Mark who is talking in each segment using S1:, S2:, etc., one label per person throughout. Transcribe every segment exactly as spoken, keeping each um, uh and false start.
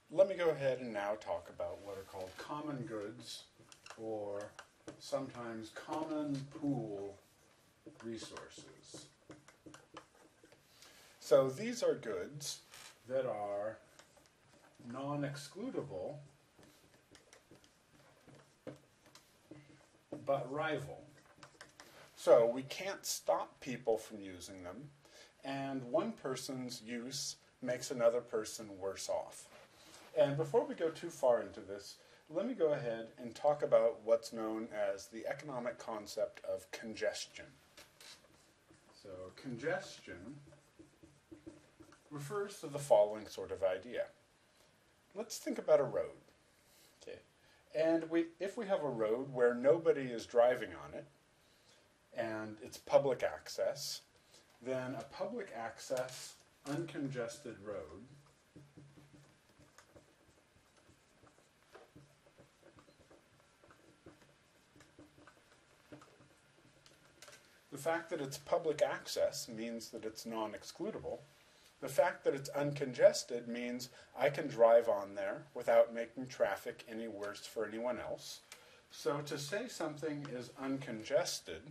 S1: let me go ahead and now talk about what are called common goods, or sometimes common pool resources. So these are goods that are non-excludable but rival. So we can't stop people from using them, and one person's use makes another person worse off. And before we go too far into this, let me go ahead and talk about what's known as the economic concept of congestion. So congestion refers to the following sort of idea. Let's think about a road. Okay. And we, if we have a road where nobody is driving on it, and it's public access, then a public access, uncongested road the fact that it's public access means that it's non-excludable. The fact that it's uncongested means I can drive on there without making traffic any worse for anyone else. So to say something is uncongested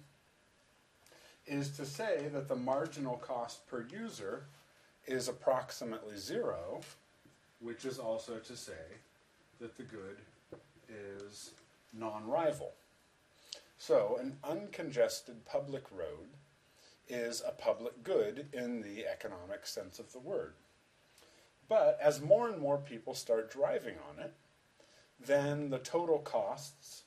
S1: is to say that the marginal cost per user is approximately zero, which is also to say that the good is non-rival. So an uncongested public road is a public good in the economic sense of the word. But as more and more people start driving on it, then the total costs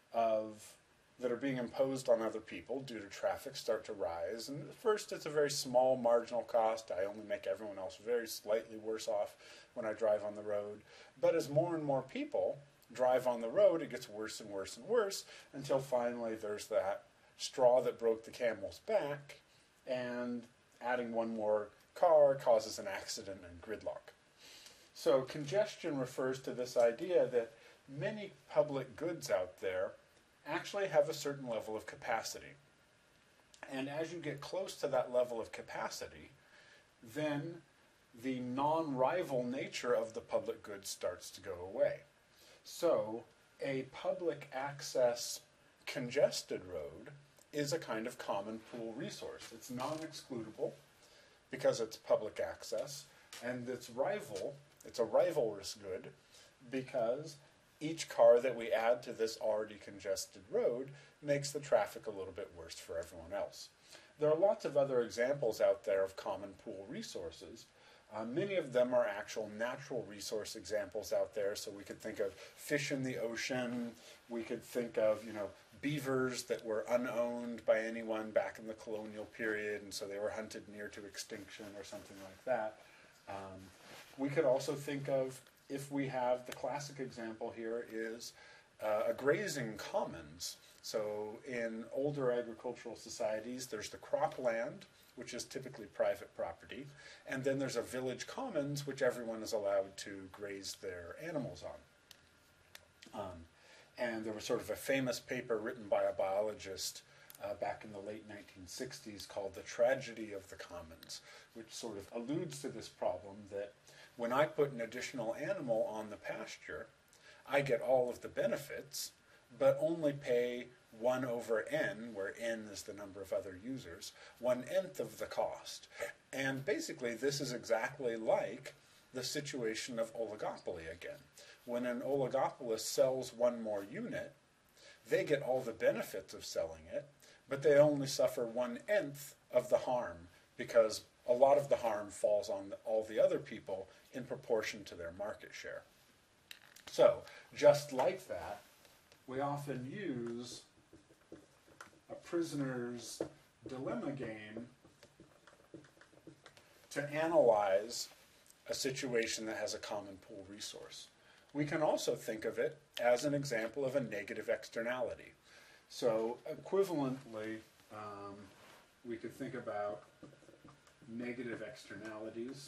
S1: of that are being imposed on other people due to traffic start to rise. And at first it's a very small marginal cost. I only make everyone else very slightly worse off when I drive on the road. But as more and more people drive on the road, it gets worse and worse and worse until finally there's that straw that broke the camel's back, and adding one more car causes an accident and gridlock. So congestion refers to this idea that many public goods out there actually have a certain level of capacity. And as you get close to that level of capacity, then the non-rival nature of the public good starts to go away. So a public access congested road is a kind of common pool resource. It's non-excludable because it's public access, and it's rival, it's a rivalrous good because each car that we add to this already congested road makes the traffic a little bit worse for everyone else. There are lots of other examples out there of common pool resources. Uh, many of them are actual natural resource examples out there, so we could think of fish in the ocean, we could think of, you know, beavers that were unowned by anyone back in the colonial period, and so they were hunted near to extinction or something like that. Um, we could also think of, if we have, the classic example here is uh, a grazing commons. So in older agricultural societies, there's the cropland, which is typically private property, and then there's a village commons, which everyone is allowed to graze their animals on. Um, and there was sort of a famous paper written by a biologist uh, back in the late nineteen sixties called The Tragedy of the Commons, which sort of alludes to this problem that when I put an additional animal on the pasture, I get all of the benefits, but only pay one over n, where n is the number of other users, one nth of the cost. And basically this is exactly like the situation of oligopoly again. When an oligopolist sells one more unit, they get all the benefits of selling it, but they only suffer one nth of the harm because a lot of the harm falls on the, all the other people in proportion to their market share. So, just like that, we often use a prisoner's dilemma game to analyze a situation that has a common pool resource. We can also think of it as an example of a negative externality. So equivalently, um, we could think about negative externalities.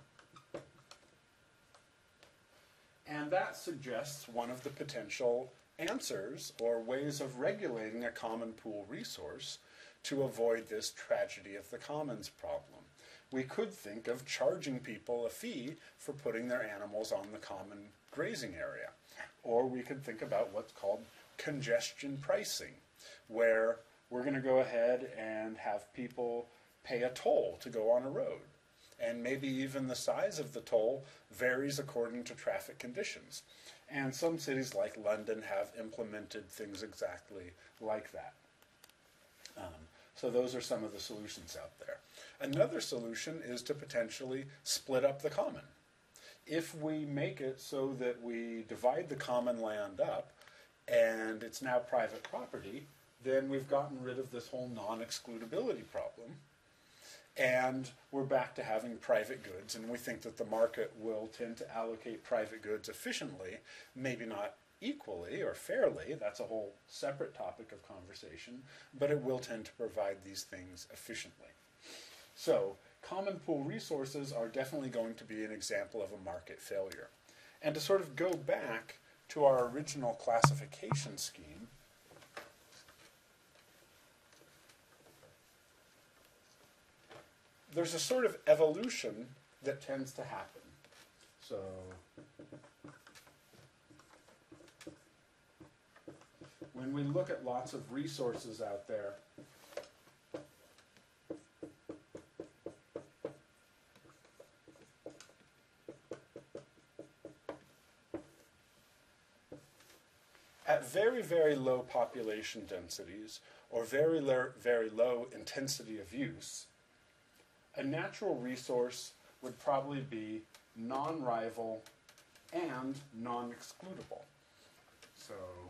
S1: And that suggests one of the potential answers or ways of regulating a common pool resource to avoid this tragedy of the commons problem. we could think of charging people a fee for putting their animals on the common grazing area. Or we could think about what's called congestion pricing, where we're going to go ahead and have people pay a toll to go on a road. And maybe even the size of the toll varies according to traffic conditions. And some cities like London have implemented things exactly like that. Um, so those are some of the solutions out there. Another solution is to potentially split up the common. If we make it so that we divide the common land up and it's now private property, then we've gotten rid of this whole non-excludability problem. And we're back to having private goods, and we think that the market will tend to allocate private goods efficiently, maybe not equally or fairly, that's a whole separate topic of conversation, but it will tend to provide these things efficiently. So, common pool resources are definitely going to be an example of a market failure. And to sort of go back to our original classification scheme, there's a sort of evolution that tends to happen. So, when we look at lots of resources out there, at very, very low population densities or very, very low intensity of use, a natural resource would probably be non-rival and non-excludable. So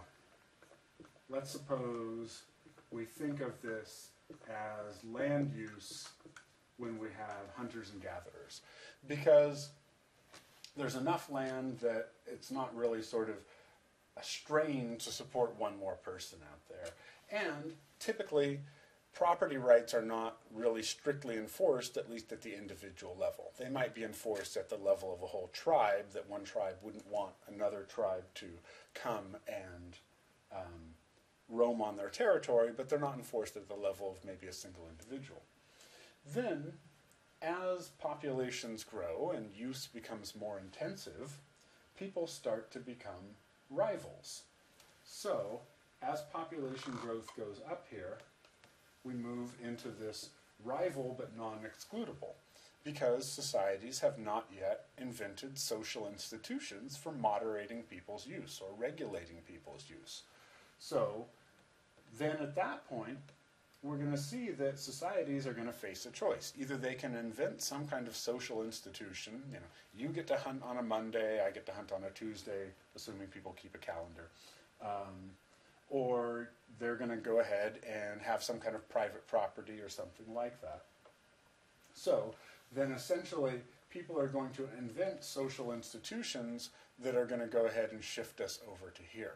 S1: let's suppose we think of this as land use when we have hunters and gatherers, because there's enough land that it's not really sort of a strain to support one more person out there. And typically, property rights are not really strictly enforced, at least at the individual level. They might be enforced at the level of a whole tribe, that one tribe wouldn't want another tribe to come and um, roam on their territory, but they're not enforced at the level of maybe a single individual. Then, as populations grow and use becomes more intensive, people start to become rivals. So, as population growth goes up here, we move into this rival but non-excludable, because societies have not yet invented social institutions for moderating people's use or regulating people's use. So then at that point, we're going to see that societies are going to face a choice. Either they can invent some kind of social institution, you know, you get to hunt on a Monday, I get to hunt on a Tuesday, assuming people keep a calendar. Um, or they're going to go ahead and have some kind of private property or something like that. So then essentially people are going to invent social institutions that are going to go ahead and shift us over to here.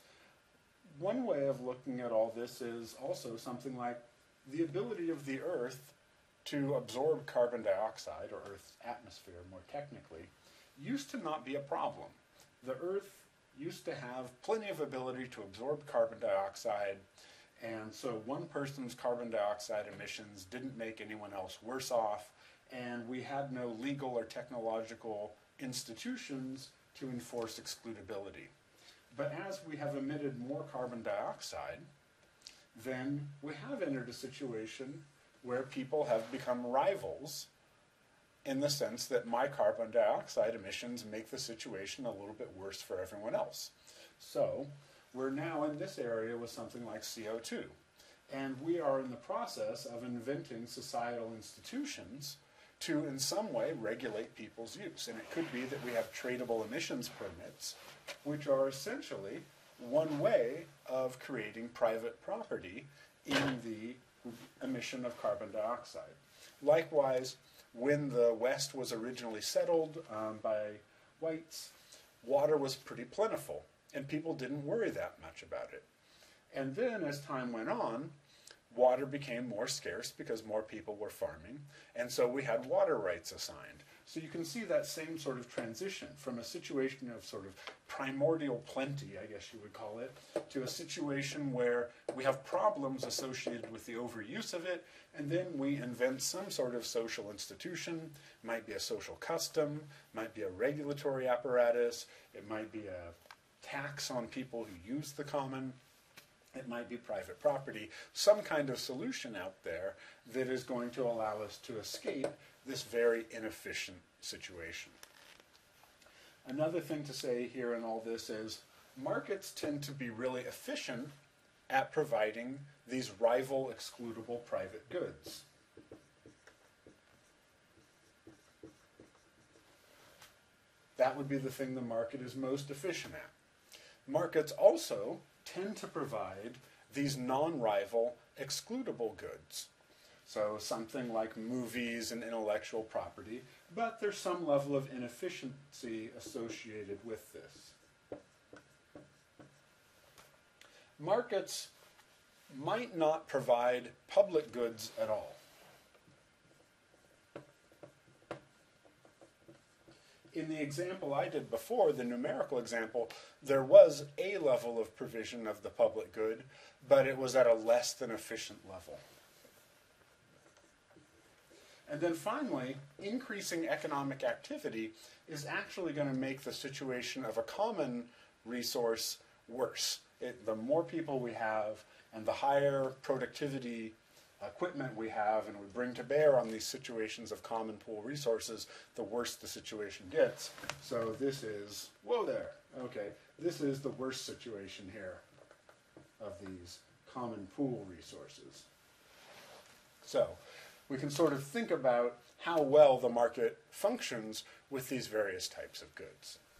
S1: One way of looking at all this is also something like the ability of the Earth to absorb carbon dioxide, or Earth's atmosphere more technically, used to not be a problem. The Earth used to have plenty of ability to absorb carbon dioxide, and so one person's carbon dioxide emissions didn't make anyone else worse off, and we had no legal or technological institutions to enforce excludability. But as we have emitted more carbon dioxide, then we have entered a situation where people have become rivals, in the sense that my carbon dioxide emissions make the situation a little bit worse for everyone else. So we're now in this area with something like C O two. And we are in the process of inventing societal institutions to in some way regulate people's use. And it could be that we have tradable emissions permits, which are essentially one way of creating private property in the emission of carbon dioxide. Likewise, when the West was originally settled um, by whites, water was pretty plentiful, and people didn't worry that much about it. And then, as time went on, water became more scarce because more people were farming, and so we had water rights assigned. So you can see that same sort of transition from a situation of sort of primordial plenty, I guess you would call it, to a situation where we have problems associated with the overuse of it, and then we invent some sort of social institution. It might be a social custom, might be a regulatory apparatus, it might be a tax on people who use the common, it might be private property, some kind of solution out there that is going to allow us to escape this very inefficient situation. Another thing to say here in all this is markets tend to be really efficient at providing these rival excludable private goods. That would be the thing the market is most efficient at. Markets also tend to provide these non-rival excludable goods. So something like movies and intellectual property, but there's some level of inefficiency associated with this. Markets might not provide public goods at all. In the example I did before, the numerical example, there was a level of provision of the public good, but it was at a less than efficient level. And then finally, increasing economic activity is actually going to make the situation of a common resource worse. It, the more people we have and the higher productivity equipment we have and we bring to bear on these situations of common pool resources, the worse the situation gets. So this is, whoa there, okay, this is the worst situation here of these common pool resources. So we can sort of think about how well the market functions with these various types of goods.